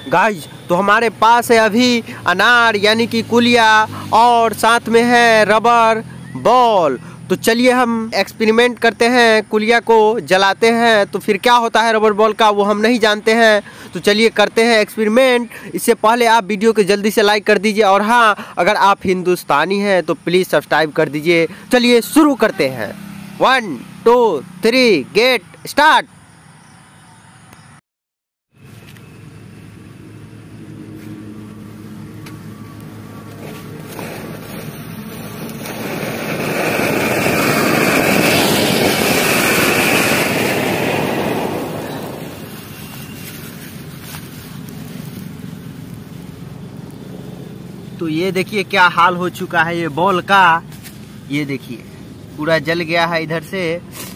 Guys तो हमारे पास है अभी अनार यानी कि कुलिया और साथ में है रबर बॉल। तो चलिए हम एक्सपेरिमेंट करते हैं, कुलिया को जलाते हैं तो फिर क्या होता है रबर बॉल का वो हम नहीं जानते हैं। तो चलिए करते हैं एक्सपेरिमेंट। इससे पहले आप वीडियो को जल्दी से लाइक कर दीजिए और हाँ, अगर आप हिंदुस्तानी हैं तो प्लीज़ सब्सक्राइब कर दीजिए। चलिए शुरू करते हैं। 1 2 3 गेट स्टार्ट। तो ये देखिए क्या हाल हो चुका है ये बॉल का। ये देखिए पूरा जल गया है इधर से।